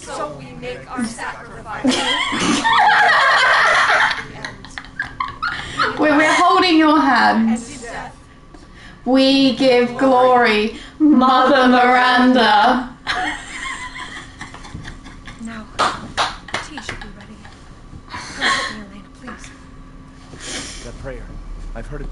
So we make our sacrifice. When we're holding your hands, we give glory, Mother Miranda. Now, tea should be ready. Come help me, Elaine, please. That prayer, I've heard it